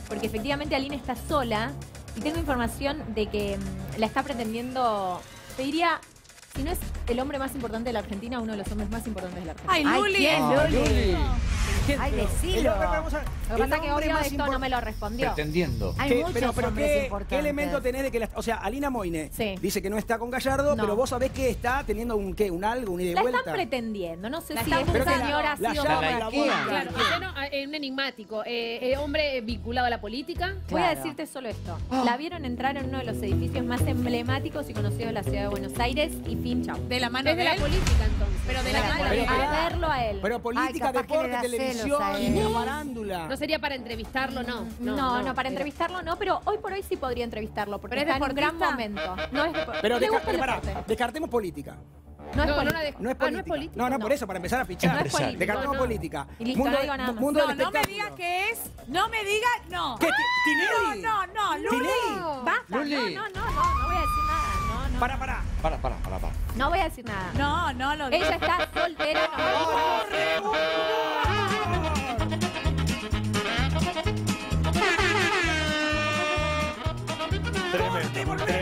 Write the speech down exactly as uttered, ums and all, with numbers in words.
porque efectivamente Aline está sola y tengo información de que mm, la está pretendiendo, te diría, si no es el hombre más importante de la Argentina, uno de los hombres más importantes de la Argentina. ¡Ay, Luli! ¡Ay, Luli! ¡Ay, decilo! Lo que pasa es que obvio esto no me lo respondió. Pretendiendo. Hay ¿Qué, muchos pero, pero hombres ¿qué, importantes. ¿qué elemento tenés de que la, o sea, Alina Moine Sí. dice que no está con Gallardo, No. pero vos sabés que está teniendo un qué, un algo, un ida y La vuelta? están pretendiendo, no sé La si están esta buscando. señora ha La sido llama, como la aquí. busca. Claro, usted no, eh, un enigmático. Eh, eh, hombre vinculado a la política. Voy a Claro. decirte solo esto. La vieron entrar en uno de los edificios más emblemáticos y conocidos de la ciudad de Buenos Aires y fin, chau. De la mano Desde de la él. política, entonces. Pero de la mano Pero- de él. A verlo a él. Pero política, Ay, capaz que le deporte, da celos televisión, a él. farándula. No sería para entrevistarlo, no. No, no, para Mira. entrevistarlo no, pero hoy por hoy sí podría entrevistarlo, porque ¿Pero es está en un gran deportista? momento. No es deporte. Pero Le desca- gusta el pará, deporte. descartemos política. No es No, no política. la dejo. No es Ah, política. no es política. No, no, No. por eso, para empezar a fichar. No es política. Descartemos No, no. política. Y listo, mundo no digo nada más. mundo No, del no me espectáculo. diga que es. No me diga, no. ¿Qué, Tinelli? No, no, no, Luli. Tinelli. Basta, Luli. no, no, no, no, no voy a decir nada. No, no. Para, para. Para, para, para, para. No voy a decir nada. No, no, lo Ella está soltera. No. Tremendo.